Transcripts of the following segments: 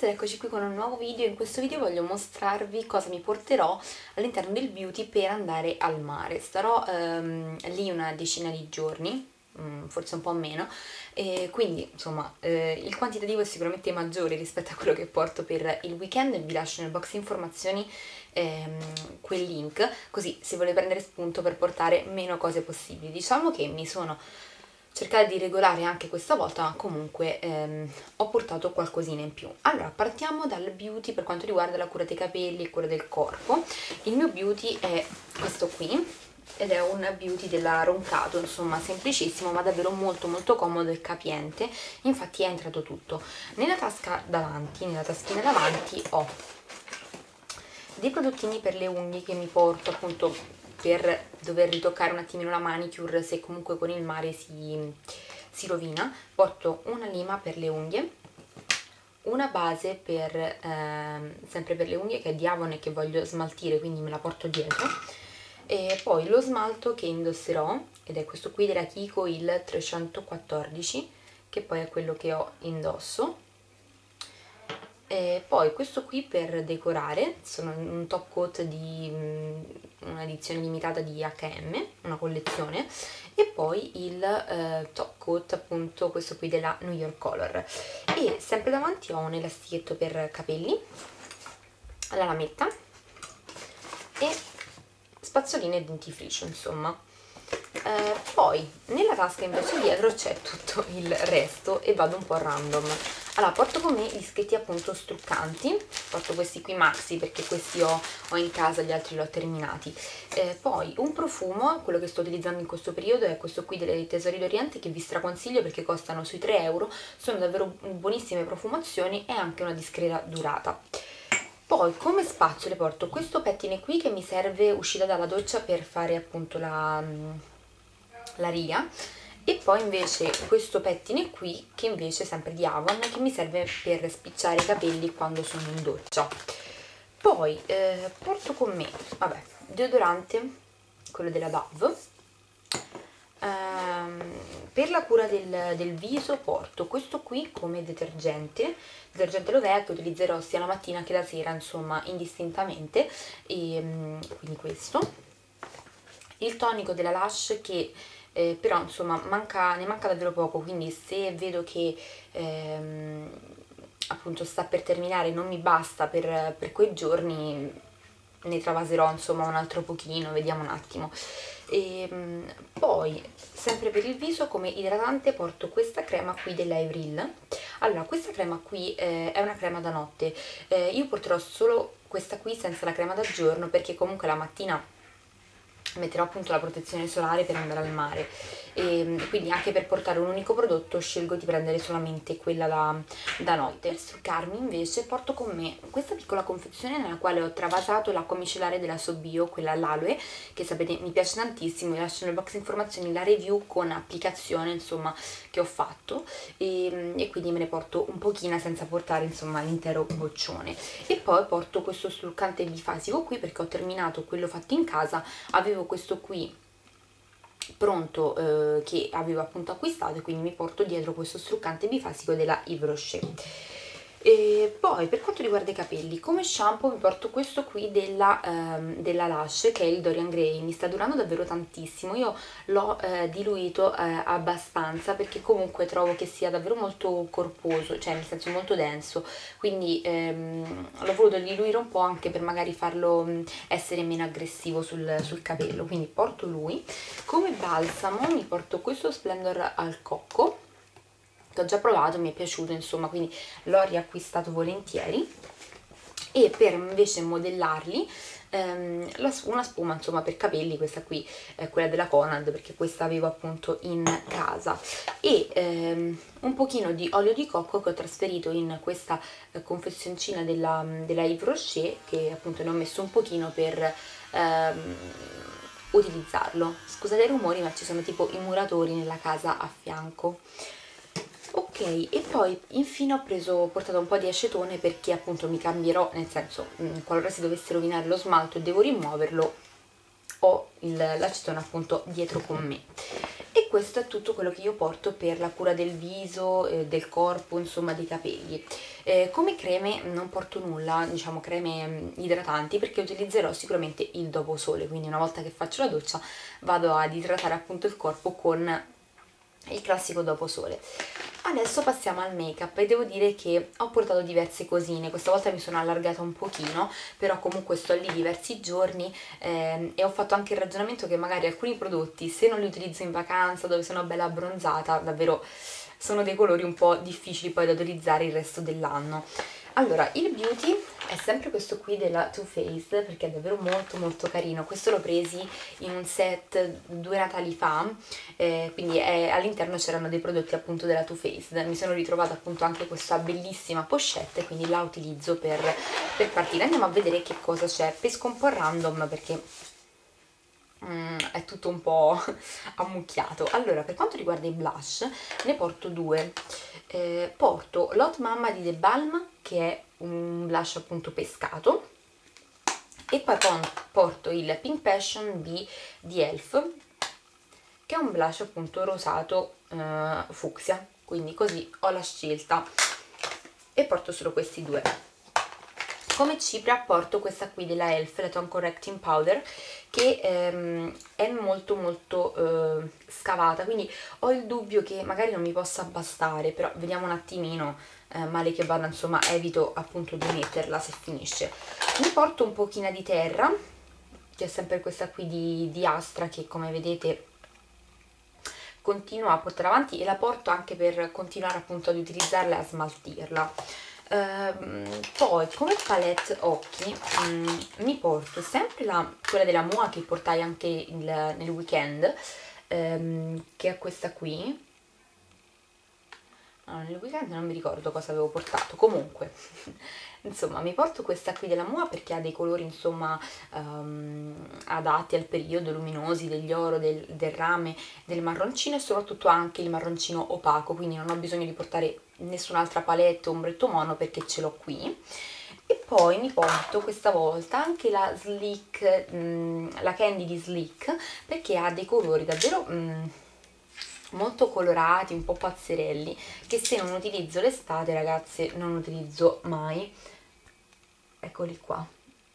ragazze, eccoci qui con un nuovo video. In questo video voglio mostrarvi cosa mi porterò all'interno del beauty per andare al mare. Starò lì una decina di giorni, forse un po' meno, e quindi insomma il quantitativo è sicuramente maggiore rispetto a quello che porto per il weekend. Vi lascio nel box informazioni quel link, così se volete prendere spunto per portare meno cose possibili. Diciamo che mi sono cercare di regolare anche questa volta, ma comunque ho portato qualcosina in più. Allora, partiamo dal beauty per quanto riguarda la cura dei capelli e cura del corpo. Il mio beauty è questo qui, ed è un beauty della Roncato, insomma semplicissimo ma davvero molto molto comodo e capiente. Infatti è entrato tutto. Nella tasca davanti, nella taschina davanti ho dei prodottini per le unghie che mi porto appunto per dover ritoccare un attimino la manicure se comunque con il mare si rovina. Porto una lima per le unghie, una base per sempre per le unghie che è di Avon e che voglio smaltire, quindi me la porto dietro, e poi lo smalto che indosserò, ed è questo qui della Kiko, il 314, che poi è quello che ho indosso. E poi questo qui per decorare, sono un top coat di un'edizione limitata di H&M, una collezione, e poi il top coat appunto questo qui della New York Color. E sempre davanti ho un elastichetto per capelli, la lametta e spazzoline e dentifricio, insomma. Poi nella tasca invece dietro c'è tutto il resto e vado un po' random. Allora, porto con me gli dischetti appunto struccanti, porto questi qui maxi perché questi ho in casa, gli altri li ho terminati. Poi un profumo, quello che sto utilizzando in questo periodo è questo qui delle Tesori d'Oriente, che vi straconsiglio perché costano sui 3 euro, sono davvero buonissime profumazioni e anche una discreta durata. Poi come spazzole porto questo pettine qui che mi serve uscita dalla doccia per fare appunto la riga, e poi invece questo pettine qui che invece è sempre di Avon, che mi serve per spicciare i capelli quando sono in doccia. Poi porto con me, vabbè, deodorante, quello della Dove. Per la cura del viso porto questo qui come detergente Lovea, che utilizzerò sia la mattina che la sera, insomma indistintamente, e quindi questo. Il tonico della Lush che però insomma ne manca davvero poco, quindi se vedo che appunto sta per terminare, non mi basta per quei giorni, ne travaserò insomma un altro pochino, vediamo un attimo. Poi sempre per il viso come idratante porto questa crema qui dell'Avril. Allora, questa crema qui è una crema da notte, io porterò solo questa qui senza la crema da giorno perché comunque la mattina metterò appunto la protezione solare per andare al mare, e quindi anche per portare un unico prodotto scelgo di prendere solamente quella da notte. Per struccarmi invece porto con me questa piccola confezione nella quale ho travasato l'acqua micellare della Sobio, quella all'aloe, che sapete mi piace tantissimo. Vi lascio nel box informazioni la review con applicazione insomma che ho fatto, e quindi me ne porto un pochino senza portare insomma l'intero boccione. E poi porto questo struccante bifasico qui perché ho terminato quello fatto in casa, avevo questo qui pronto che avevo appunto acquistato, e quindi mi porto dietro questo struccante bifasico della Yves Rocher. E poi per quanto riguarda i capelli, come shampoo mi porto questo qui della Lush, che è il Dorian Gray. Mi sta durando davvero tantissimo, io l'ho diluito abbastanza perché comunque trovo che sia davvero molto corposo, cioè nel senso molto denso, quindi l'ho voluto diluire un po' anche per magari farlo essere meno aggressivo sul capello, quindi porto lui. Come balsamo mi porto questo Splendor al cocco, che ho già provato, mi è piaciuto insomma, quindi l'ho riacquistato volentieri. E per invece modellarli una spuma insomma per capelli, questa qui è quella della Conad perché questa avevo appunto in casa, e un pochino di olio di cocco che ho trasferito in questa confezioncina della Yves Rocher, che appunto ne ho messo un pochino per utilizzarlo. Scusate i rumori, ma ci sono tipo i muratori nella casa a fianco. Ok, e poi infine ho portato un po' di acetone perché appunto mi cambierò, nel senso qualora si dovesse rovinare lo smalto e devo rimuoverlo, ho l'acetone appunto dietro con me. e questo è tutto quello che io porto per la cura del viso, del corpo, insomma dei capelli. Come creme non porto nulla, diciamo creme idratanti, perché utilizzerò sicuramente il doposole, quindi una volta che faccio la doccia vado ad idratare appunto il corpo con il classico doposole. Adesso passiamo al make up e devo dire che ho portato diverse cosine, questa volta mi sono allargata un pochino, però comunque sto lì diversi giorni e ho fatto anche il ragionamento che magari alcuni prodotti, se non li utilizzo in vacanza dove sono bella abbronzata, davvero sono dei colori un po' difficili poi da utilizzare il resto dell'anno. Allora, il beauty è sempre questo qui della Too Faced, perché è davvero molto molto carino. Questo l'ho presi in un set 2 Natali fa, quindi all'interno c'erano dei prodotti appunto della Too Faced. Mi sono ritrovata appunto anche questa bellissima pochette, quindi la utilizzo per partire. Andiamo a vedere che cosa c'è. Pesco un po' random perché è tutto un po' ammucchiato. Allora, per quanto riguarda i blush, ne porto due. Porto l'Hot Mama di The Balm, che è un blush appunto pescato, e poi porto il Pink Passion di Elf, che è un blush appunto rosato fucsia, quindi così ho la scelta e porto solo questi due. Come cipria porto questa qui della Elf, la Tone Correcting Powder, che è molto molto scavata, quindi ho il dubbio che magari non mi possa bastare, però vediamo un attimino, male che vada, insomma evito appunto di metterla se finisce. Mi porto un pochino di terra, che è sempre questa qui di Astra, che come vedete continuo a portare avanti e la porto anche per continuare appunto ad utilizzarla e a smaltirla. Poi come palette occhi mi porto sempre quella della Mua che portai anche nel weekend, che è questa qui. No, nel weekend non mi ricordo cosa avevo portato, comunque insomma mi porto questa qui della Mua perché ha dei colori insomma adatti al periodo, luminosi, degli oro, del rame, del marroncino, e soprattutto anche il marroncino opaco, quindi non ho bisogno di portare nessun'altra palette o ombretto mono perché ce l'ho qui. E poi mi porto questa volta anche la Sleek, la Candy di Sleek, perché ha dei colori davvero molto colorati, un po' pazzerelli, che se non utilizzo l'estate, ragazze, non utilizzo mai. Eccoli qua.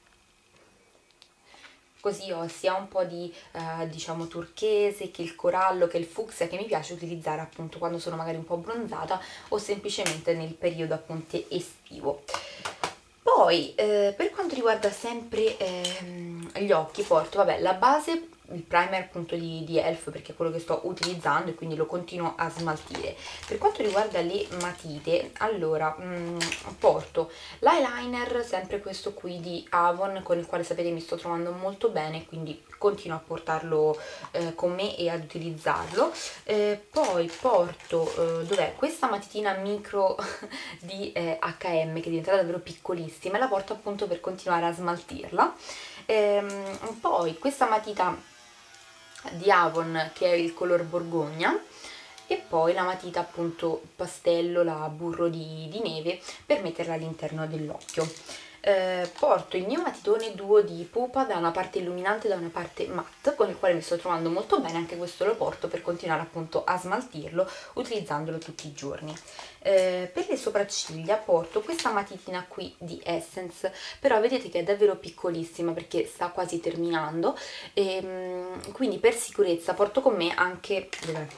Così ho sia un po' di diciamo turchese, che il corallo, che il fucsia, che mi piace utilizzare appunto quando sono magari un po' abbronzata o semplicemente nel periodo appunto estivo. Poi per quanto riguarda sempre gli occhi porto, vabbè, la base, il primer appunto di Elf, perché è quello che sto utilizzando e quindi lo continuo a smaltire. Per quanto riguarda le matite, allora porto l'eyeliner, sempre questo qui di Avon, con il quale sapete mi sto trovando molto bene, quindi continuo a portarlo con me e ad utilizzarlo. Poi porto, dov'è? Questa matitina micro di H&M, che è diventata davvero piccolissima, e la porto appunto per continuare a smaltirla. Poi questa matita di Avon, che è il color borgogna, e poi la matita appunto pastello, la burro di neve, per metterla all'interno dell'occhio. Porto il mio matitone duo di Pupa, da una parte illuminante e da una parte matte, con il quale mi sto trovando molto bene. Anche questo lo porto per continuare appunto a smaltirlo, utilizzandolo tutti i giorni. Per le sopracciglia porto questa matitina qui di Essence, però vedete che è davvero piccolissima perché sta quasi terminando, e quindi per sicurezza porto con me anche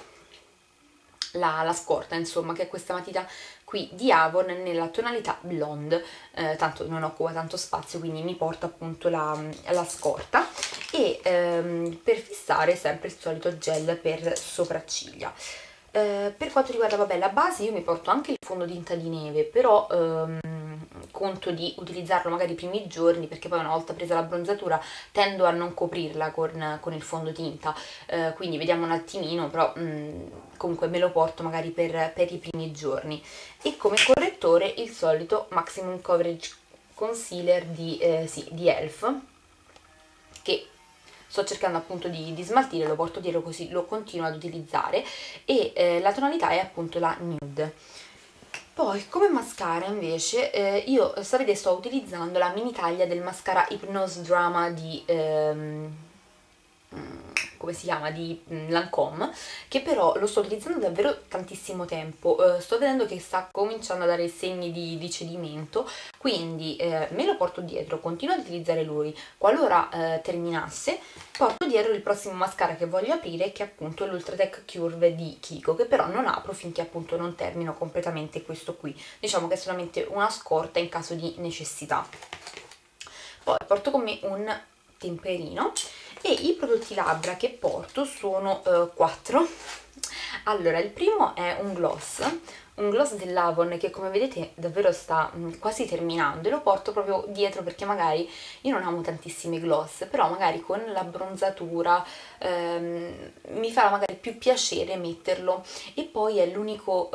la scorta, insomma, che è questa matita qui di Avon nella tonalità blonde. Tanto non occupa tanto spazio, quindi mi porto appunto la scorta, e per fissare sempre il solito gel per sopracciglia. Per quanto riguarda, vabbè, la base, io mi porto anche il fondotinta di neve, però conto di utilizzarlo magari i primi giorni, perché poi una volta presa la bronzatura tendo a non coprirla con il fondotinta, quindi vediamo un attimino, però comunque me lo porto magari per i primi giorni. E come correttore il solito Maximum Coverage Concealer di Elf, che sto cercando appunto di smaltire, lo porto dietro così lo continuo ad utilizzare, e la tonalità è appunto la nude. Poi come mascara invece io sapete sto utilizzando la mini taglia del mascara Hypnose Drama come si chiama, di Lancôme, che però lo sto utilizzando davvero tantissimo tempo. Sto vedendo che sta cominciando a dare segni di cedimento, quindi me lo porto dietro, continuo ad utilizzare lui. Qualora terminasse, porto dietro il prossimo mascara che voglio aprire, che è appunto l'Ultratech Curve di Kiko, che però non apro finché appunto non termino completamente questo qui. Diciamo che è solamente una scorta in caso di necessità. Poi porto con me un temperino e i prodotti labbra che porto sono 4. Allora, il primo è un gloss dell'Avon che come vedete davvero sta quasi terminando, e lo porto proprio dietro perché magari io non amo tantissimi gloss, però magari con la bronzatura mi farà magari più piacere metterlo. E poi è l'unico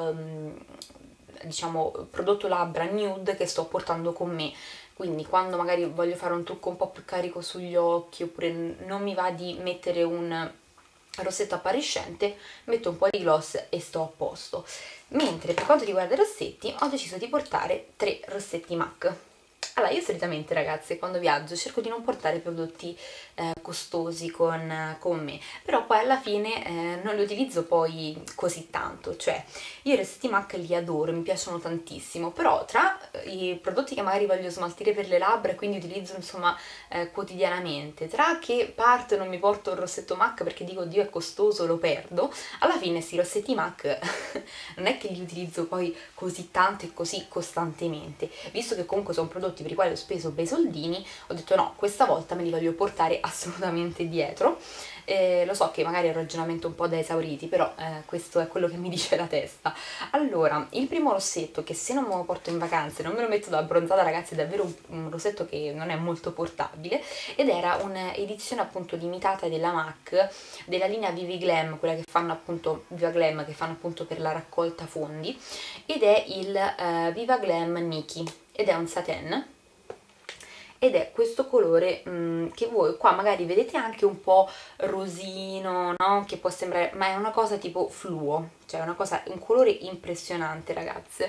diciamo prodotto labbra nude che sto portando con me, quindi quando magari voglio fare un trucco un po' più carico sugli occhi, oppure non mi va di mettere un rossetto appariscente, metto un po' di gloss e sto a posto. Mentre per quanto riguarda i rossetti, ho deciso di portare 3 rossetti MAC. Allora, io solitamente, ragazze, quando viaggio cerco di non portare prodotti costosi con me, però poi alla fine non li utilizzo poi così tanto. Cioè, io i rossetti MAC li adoro, mi piacciono tantissimo, però tra i prodotti che magari voglio smaltire per le labbra e quindi utilizzo insomma quotidianamente, tra che parto e non mi porto il rossetto MAC perché dico Dio è costoso, lo perdo, alla fine questi rossetti MAC non è che li utilizzo poi così tanto e così costantemente, visto che comunque sono prodotti per i quali ho speso bei soldini. Ho detto no, questa volta me li voglio portare assolutamente dietro. Lo so che magari è un ragionamento un po' da esauriti, però questo è quello che mi dice la testa. Allora, il primo rossetto, che se non me lo porto in vacanze, non me lo metto da abbronzata, ragazzi, è davvero un rossetto che non è molto portabile, ed era un'edizione appunto limitata della MAC, della linea Vivi Glam, quella che fanno appunto, Viva Glam, che fanno appunto per la raccolta fondi, ed è il Viva Glam Nikki, ed è un satin, ed è questo colore che voi qua magari vedete anche un po' rosino, no? Che può sembrare, ma è una cosa tipo fluo, cioè un colore impressionante, ragazze.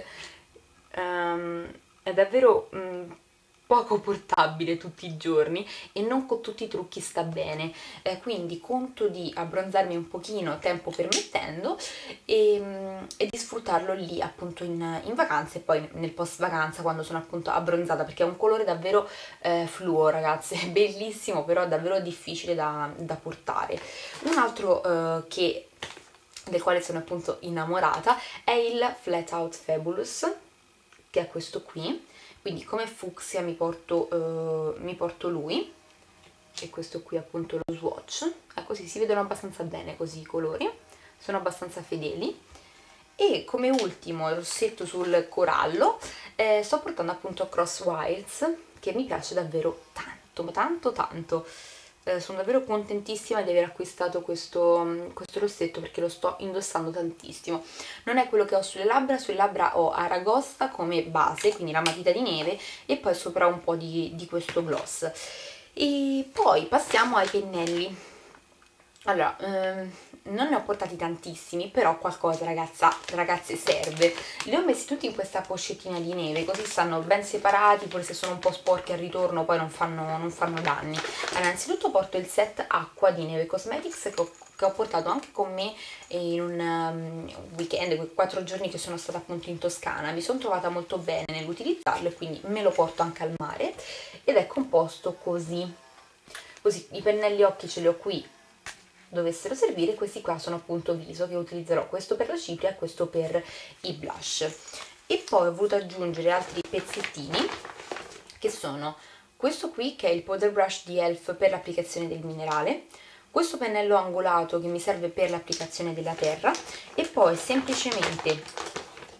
È davvero poco portabile tutti i giorni e non con tutti i trucchi sta bene, quindi conto di abbronzarmi un pochino tempo permettendo e di sfruttarlo lì appunto in vacanza, e poi nel post vacanza quando sono appunto abbronzata, perché è un colore davvero fluo, ragazze, è bellissimo, però davvero difficile da portare. Un altro del quale sono appunto innamorata è il Flat Out Fabulous, che è questo qui. Quindi come fucsia mi porto lui, e questo qui è appunto lo swatch. Così si vedono abbastanza bene così i colori, sono abbastanza fedeli. E come ultimo rossetto sul corallo sto portando appunto Cross Wilds, che mi piace davvero tanto, tanto, tanto. Sono davvero contentissima di aver acquistato questo rossetto perché lo sto indossando tantissimo. Non è quello che ho sulle labbra ho Aragosta come base, quindi la matita di neve, e poi sopra un po' di questo gloss. E poi passiamo ai pennelli. Allora, non ne ho portati tantissimi, però qualcosa, ragazze, serve. Li ho messi tutti in questa pochettina di neve, così stanno ben separati, pure se sono un po' sporchi al ritorno poi non fanno danni. Allora, innanzitutto porto il set acqua di Neve Cosmetics che ho portato anche con me in un weekend, quei 4 giorni che sono stata appunto in Toscana. Mi sono trovata molto bene nell'utilizzarlo e quindi me lo porto anche al mare, ed è composto così. Così, i pennelli occhi ce li ho qui, dovessero servire. Questi qua sono appunto viso, che utilizzerò questo per la cipria e questo per i blush. E poi ho voluto aggiungere altri pezzettini, che sono questo qui, che è il powder brush di Elf per l'applicazione del minerale, questo pennello angolato che mi serve per l'applicazione della terra, e poi semplicemente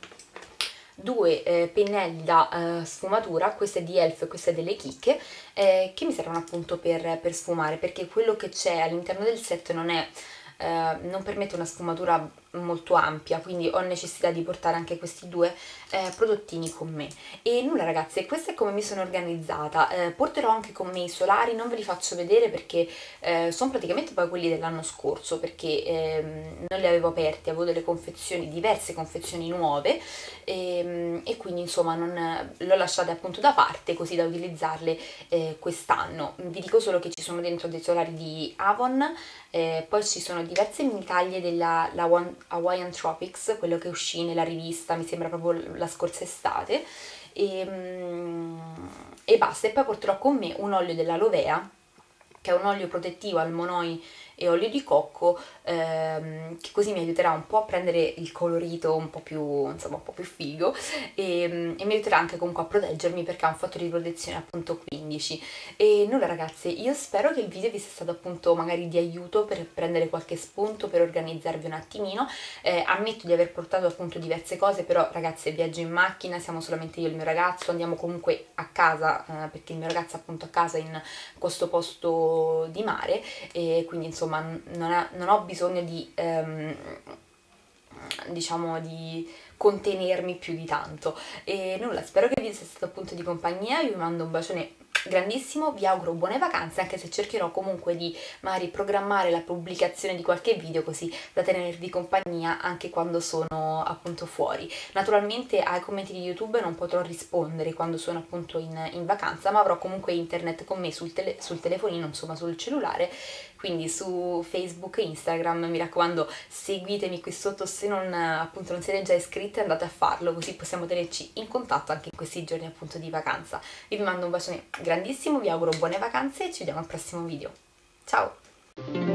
due pennelli da sfumatura, questo è di Elf e questo è delle chicche, che mi servono appunto per sfumare, perché quello che c'è all'interno del set non permette una sfumatura molto ampia, quindi ho necessità di portare anche questi due prodottini con me. E nulla ragazze, questa è come mi sono organizzata. Porterò anche con me i solari, non ve li faccio vedere perché sono praticamente poi quelli dell'anno scorso, perché non li avevo aperti, avevo delle confezioni, diverse confezioni nuove, e quindi insomma non le ho lasciate appunto da parte così da utilizzarle quest'anno. Vi dico solo che ci sono dentro dei solari di Avon, poi ci sono diverse mini taglie della Hawaiian Tropics, quello che uscì nella rivista, mi sembra proprio la scorsa estate, e basta. E poi porterò con me un olio dell'aloe vera, che è un olio protettivo al monoi e olio di cocco, che così mi aiuterà un po' a prendere il colorito un po' più, insomma, un po' più figo, e mi aiuterà anche comunque a proteggermi perché ha un fattore di protezione appunto 15. E nulla ragazzi, io spero che il video vi sia stato appunto magari di aiuto per prendere qualche spunto, per organizzarvi un attimino. Ammetto di aver portato appunto diverse cose, però ragazzi viaggio in macchina, siamo solamente io e il mio ragazzo, andiamo comunque a casa, perché il mio ragazzo è appunto a casa in questo posto di mare, e quindi insomma non ho bisogno di diciamo di contenermi più di tanto. E nulla, spero che il video sia stato appunto di compagnia, io vi mando un bacione grandissimo, vi auguro buone vacanze, anche se cercherò comunque di magari programmare la pubblicazione di qualche video così da tenervi compagnia anche quando sono appunto fuori. Naturalmente ai commenti di YouTube non potrò rispondere quando sono appunto in vacanza, ma avrò comunque internet con me sul telefonino, insomma sul cellulare, quindi su Facebook e Instagram. Mi raccomando, seguitemi qui sotto, se non appunto non siete già iscritti andate a farlo, così possiamo tenerci in contatto anche in questi giorni appunto di vacanza. Io vi mando un bacione grandissimo, vi auguro buone vacanze e ci vediamo al prossimo video. Ciao!